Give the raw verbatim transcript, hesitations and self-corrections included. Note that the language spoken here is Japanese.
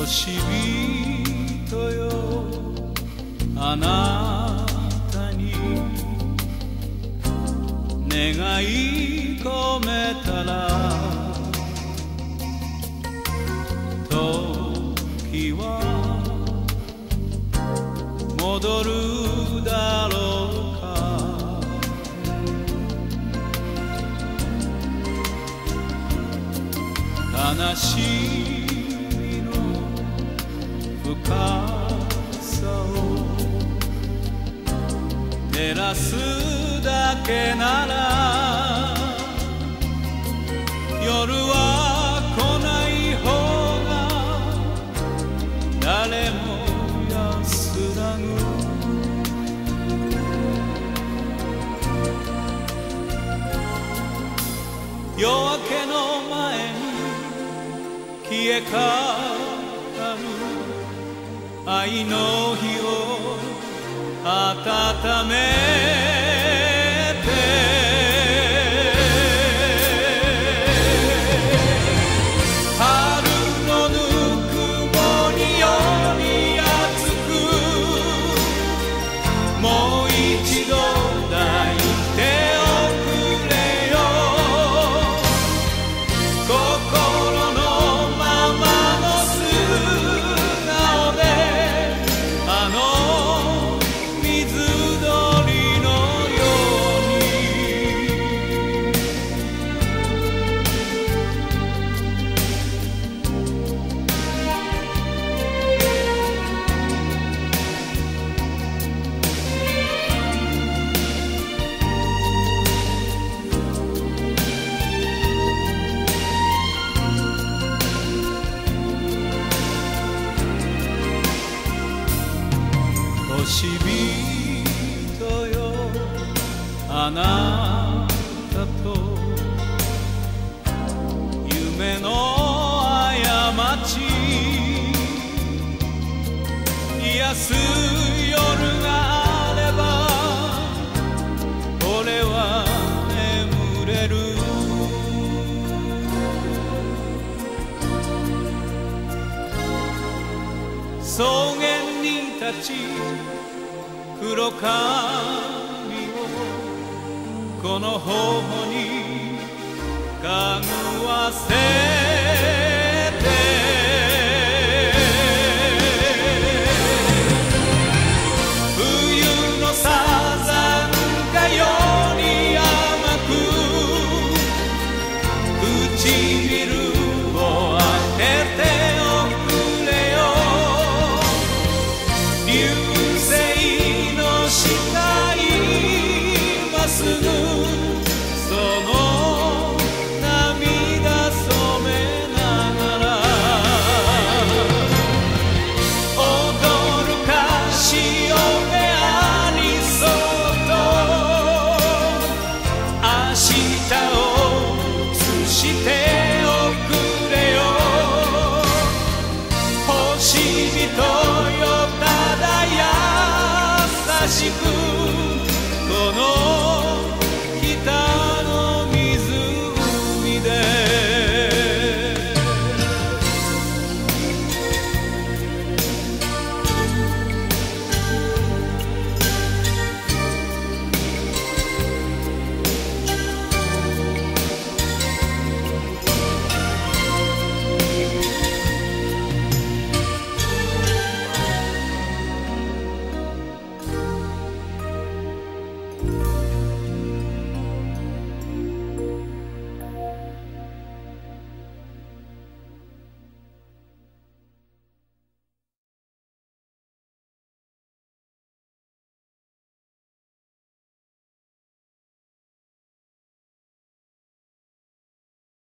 星人よあなたに願い込めたら時は戻るだろうか悲しみの深さを照らすだけなら夜は来ない方が誰も安らぐ夜明けの前に消えかかる愛の火を温めて春のぬくもりより熱くもう一度抱いておくれよ心のままの素顔であの水鳥のように星人よあなたと夢の過ち癒す夜があれば俺は眠れる草原に立ち黒髪をこの頬にかぐわせて冬のサザンカより甘く唇を当てておくれよ流星の下今すぐその涙染めながら踊るカシオペアリソーと明日を映して